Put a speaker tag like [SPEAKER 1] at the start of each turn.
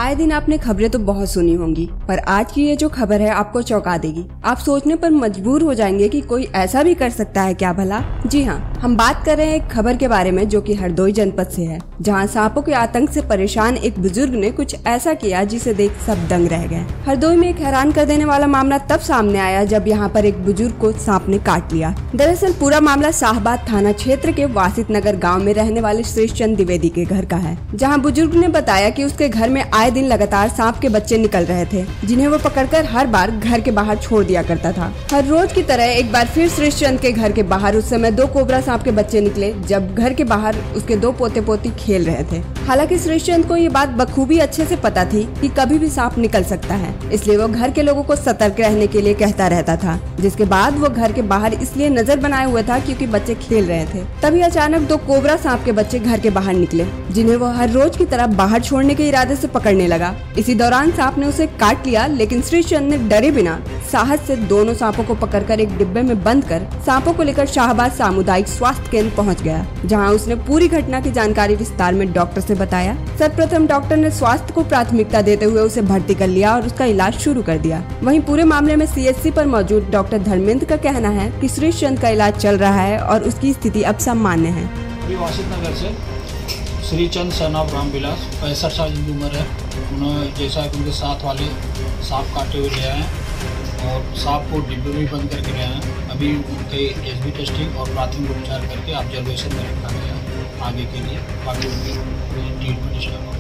[SPEAKER 1] आए दिन आपने खबरें तो बहुत सुनी होंगी, पर आज की ये जो खबर है आपको चौंका देगी। आप सोचने पर मजबूर हो जाएंगे कि कोई ऐसा भी कर सकता है क्या भला। जी हाँ, हम बात कर रहे हैं एक खबर के बारे में जो कि हरदोई जनपद से है, जहाँ सांपों के आतंक से परेशान एक बुजुर्ग ने कुछ ऐसा किया जिसे देख सब दंग रह गए। हरदोई में एक हैरान कर देने वाला मामला तब सामने आया जब यहाँ पर एक बुजुर्ग को सांप ने काट लिया। दरअसल पूरा मामला शाहबाद थाना क्षेत्र के वासित नगर गाँव में रहने वाले श्रीचंद द्विवेदी के घर का है, जहाँ बुजुर्ग ने बताया कि उसके घर में आए दिन लगातार सांप के बच्चे निकल रहे थे, जिन्हें वो पकड़कर हर बार घर के बाहर छोड़ दिया करता था। हर रोज की तरह एक बार फिर श्रीचंद के घर के बाहर उस समय 2 कोबरा सांप के बच्चे निकले, जब घर के बाहर उसके 2 पोते पोती खेल रहे थे। हालांकि श्रीचंद को ये बात बखूबी अच्छे से पता थी कि कभी भी सांप निकल सकता है, इसलिए वो घर के लोगों को सतर्क रहने के लिए कहता रहता था। जिसके बाद वो घर के बाहर इसलिए नजर बनाए हुए था क्योंकि बच्चे खेल रहे थे। तभी अचानक 2 कोबरा सांप के बच्चे घर के बाहर निकले, जिन्हें वो हर रोज की तरह बाहर छोड़ने के इरादे से पकड़ने लगा। इसी दौरान सांप ने उसे काट लिया, लेकिन श्रीचंद ने डरे बिना साहस से दोनों सांपों को पकड़कर एक डिब्बे में बंद कर सांपों को लेकर शाहबाद सामुदायिक स्वास्थ्य केंद्र पहुंच गया, जहां उसने पूरी घटना की जानकारी विस्तार में डॉक्टर से बताया। सर्वप्रथम डॉक्टर ने स्वास्थ्य को प्राथमिकता देते हुए उसे भर्ती कर लिया और उसका इलाज शुरू कर दिया। वहीं पूरे मामले में सीएचसी पर मौजूद डॉक्टर धर्मेंद्र का कहना है कि श्रीचंद का इलाज चल रहा है और उसकी स्थिति अब सामान्य है।
[SPEAKER 2] वासित नगर से श्रीचंद सन ऑफ रामविलास 65 साल की उम्र है। उन्होंने जैसा कि उनके साथ वाले सांप काटे हुए ले आए और सांप को डिब्बे में बंद करके ले आए। अभी उनके एसबी टेस्टिंग और प्राथमिक उपचार करके ऑब्जर्वेशन में रखा गया आगे के लिए, बाकी उनकी ट्रीटमेंट